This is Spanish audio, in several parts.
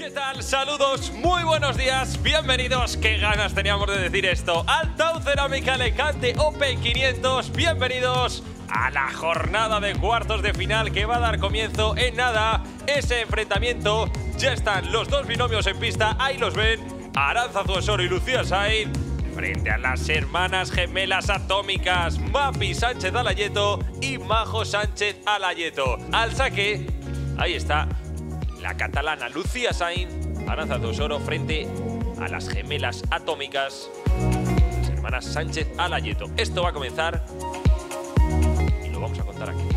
¿Qué tal? Saludos, muy buenos días, bienvenidos, qué ganas teníamos de decir esto, al Tau Cerámica Alicante Open 500, bienvenidos a la jornada de cuartos de final que va a dar comienzo en nada, ese enfrentamiento, ya están los dos binomios en pista, ahí los ven, Arantzazu Osoro y Lucía Sainz, frente a las hermanas gemelas atómicas, Mapi Sánchez Alayeto y Majo Sánchez Alayeto. Al saque, ahí está, la catalana Lucía Sainz, Arantzazu Osoro frente a las gemelas atómicas, las hermanas Sánchez Alayeto. Esto va a comenzar y lo vamos a contar aquí.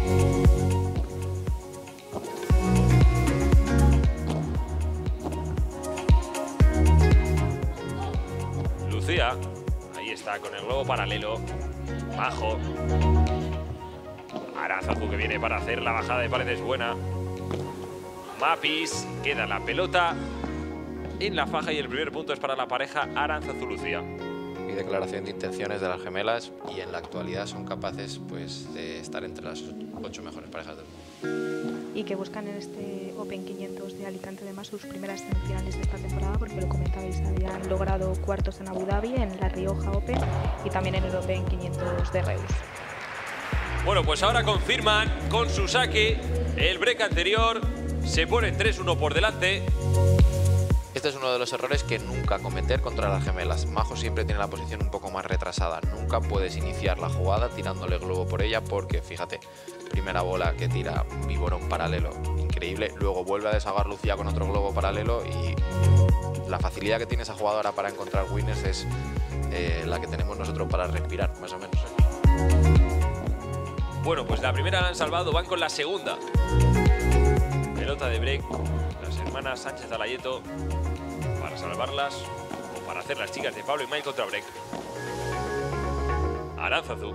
Lucía, ahí está con el globo paralelo, Majo, Arantzazu que viene para hacer la bajada de paredes buena. Mapis, queda la pelota en la faja y el primer punto es para la pareja Arantzazu-Lucía. Y declaración de intenciones de las gemelas y en la actualidad son capaces pues, de estar entre las 8 mejores parejas del mundo. Y que buscan en este Open 500 de Alicante además sus primeras semifinales de esta temporada, porque lo comentabais, habían logrado cuartos en Abu Dhabi, en la Rioja Open y también en el Open 500 de Reus. Bueno, pues ahora confirman con su saque el break anterior. Se ponen 3-1 por delante. Este es uno de los errores que nunca cometer contra las gemelas. Majo siempre tiene la posición un poco más retrasada. Nunca puedes iniciar la jugada tirándole globo por ella porque, fíjate, primera bola que tira un biborón paralelo, increíble. Luego vuelve a deshagar Lucía con otro globo paralelo y la facilidad que tiene esa jugadora para encontrar winners es la que tenemos nosotros para respirar, más o menos. Bueno, pues la primera la han salvado, van con la segunda. Pelota de break, las hermanas Sánchez Alayeto para salvarlas o para hacer las chicas de Pablo y May contra break. Arantzazu.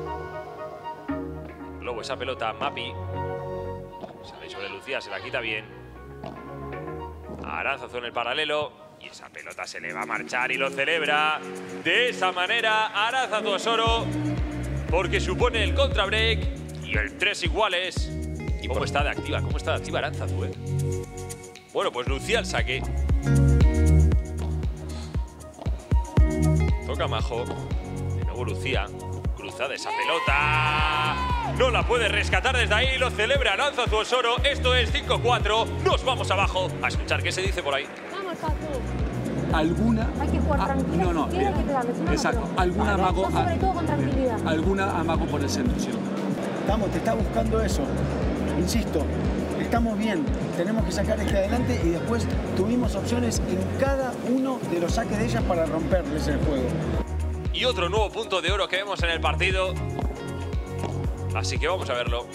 Globo esa pelota, Mapi. Sale sobre Lucía, se la quita bien. Arantzazu en el paralelo. Y esa pelota se le va a marchar y lo celebra de esa manera Arantzazu Osoro. Porque supone el contra break y el 3 iguales. ¿Y cómo está de activa? ¿Cómo está de activa Arantzazu, Bueno, pues Lucía al saque. Toca Majo. De nuevo Lucía. Cruzada esa pelota. No la puede rescatar desde ahí. Lo celebra Arantzazu Osoro. Esto es 5-4. Nos vamos abajo a escuchar qué se dice por ahí. Vamos, Paco. Alguna. Hay que jugar tranquilo. No, no, Quiero que te dame, si no, exacto. no, pero- Alguna amago. Sobre todo con tranquilidad. Alguna amago por el centro, sí. Vamos, te está buscando eso. Insisto, estamos bien. Tenemos que sacar este adelante y después tuvimos opciones en cada uno de los saques de ellas para romperles el juego. Y otro nuevo punto de oro que vemos en el partido. Así que vamos a verlo.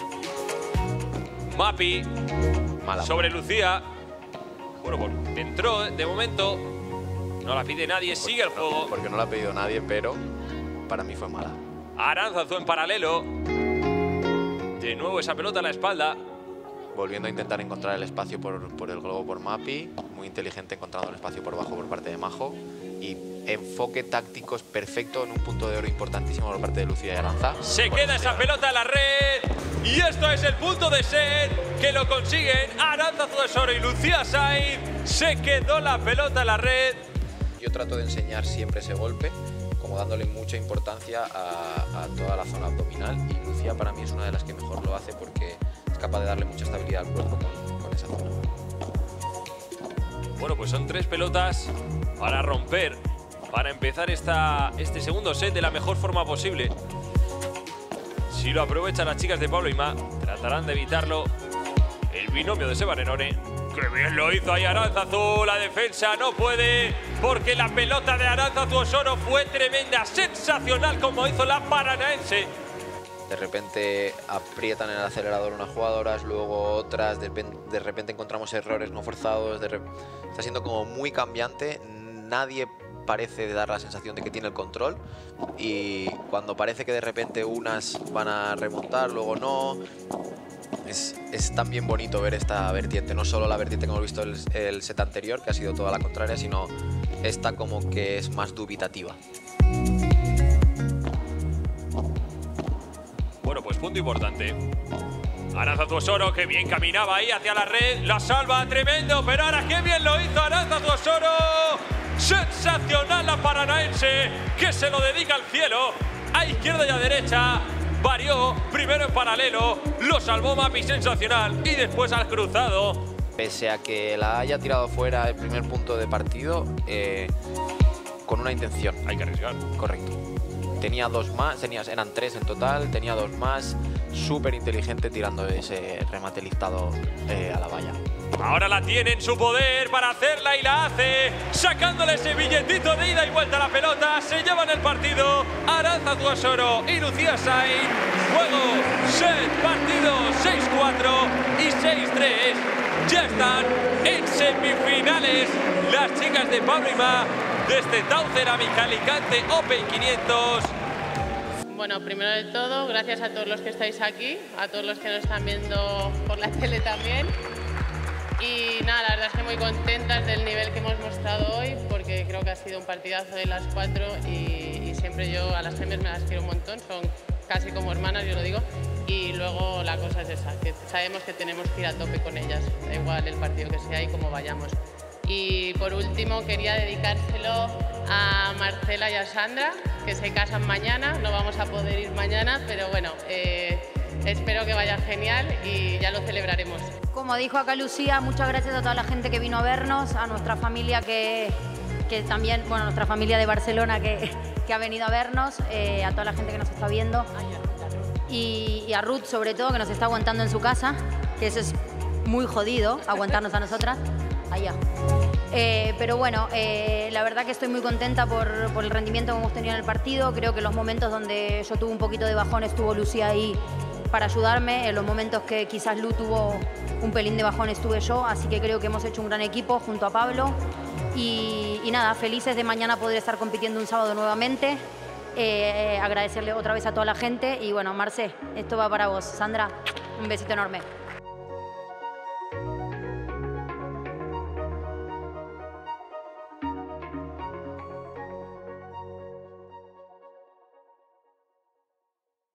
Mapi Mala. sobre Lucía. Bueno, pues entró de momento. No la pide nadie, sigue el juego. Porque no la ha pedido nadie, pero para mí fue mala. Arantzazu en paralelo. De nuevo esa pelota a la espalda. Volviendo a intentar encontrar el espacio por el globo por Mapi. Muy inteligente encontrando el espacio por bajo por parte de Majo. Y enfoque táctico es perfecto en un punto de oro importantísimo por parte de Lucía y Arantzazu. Se queda esa pelota en la red. Y esto es el punto de set que lo consiguen Arantzazu Osoro y Lucía Sainz. Se quedó la pelota en la red. Yo trato de enseñar siempre ese golpe, como dándole mucha importancia a toda la zona abdominal. Y Lucía para mí es una de las que mejor lo hace porque es capaz de darle mucha estabilidad al cuerpo con esa zona. Bueno, pues son 3 pelotas para romper, para empezar este segundo set de la mejor forma posible. Si lo aprovechan las chicas de Pablo y Ma, tratarán de evitarlo. El binomio de Seba Nenone. ¡Qué bien lo hizo ahí Arantzazu! La defensa no puede, porque la pelota de Arantzazu Osoro fue tremenda, sensacional como hizo la paranaense. De repente aprietan en el acelerador unas jugadoras, luego otras, de repente encontramos errores no forzados, está siendo como muy cambiante, nadie parece dar la sensación de que tiene el control y cuando parece que de repente unas van a remontar, luego no. Es también bonito ver esta vertiente, no solo la vertiente que hemos visto el set anterior, que ha sido toda la contraria, sino esta como que es más dubitativa. Bueno, pues punto importante. Aranzazuosoro, que bien caminaba ahí hacia la red. La salva, tremendo, pero ahora qué bien lo hizo Aranzazuosoro. Sensacional la paranaense, que se lo dedica al cielo. A izquierda y a derecha. Varió, primero en paralelo. Lo salvó Mapi, sensacional. Y después al cruzado. Pese a que la haya tirado fuera el primer punto de partido, con una intención. Hay que arriesgar. Correcto. Tenía dos más, eran 3 en total, tenía 2 más. Súper inteligente tirando ese remate listado a la valla. Ahora la tiene en su poder para hacerla y la hace, sacándole ese billetito de ida y vuelta a la pelota. Se llevan el partido Aranzazuosoro y Lucía Sainz. Juego, set, partido 6-4 y 6-3. Ya están en semifinales las chicas de Pablo Imá de este Tau Cerámica Alicante Open 500. Bueno, primero de todo, gracias a todos los que estáis aquí, a todos los que nos están viendo por la tele también. Y nada, la verdad es que muy contentas del nivel que hemos mostrado hoy, porque creo que ha sido un partidazo de las 4 y siempre yo a las gemes me las quiero un montón, son casi como hermanas, yo lo digo. Y luego la cosa es esa, que sabemos que tenemos que ir a tope con ellas, da igual el partido que sea y cómo vayamos. Y por último quería dedicárselo a Marcela y a Sandra, que se casan mañana, no vamos a poder ir mañana, pero bueno, espero que vaya genial y ya lo celebraremos. Como dijo acá Lucía, muchas gracias a toda la gente que vino a vernos, a nuestra familia que también, bueno, nuestra familia de Barcelona que ha venido a vernos, a toda la gente que nos está viendo y a Ruth sobre todo, que nos está aguantando en su casa, que eso es muy jodido, aguantarnos a nosotras. Allá. Pero bueno, la verdad que estoy muy contenta por el rendimiento que hemos tenido en el partido. Creo que los momentos donde yo tuve un poquito de bajón estuvo Lucía ahí para ayudarme. En los momentos que quizás Lu tuvo un pelín de bajón estuve yo. Así que creo que hemos hecho un gran equipo junto a Pablo. Y nada, felices de mañana poder estar compitiendo un sábado nuevamente. Agradecerle otra vez a toda la gente. Y bueno, Marce, esto va para vos. Sandra, un besito enorme.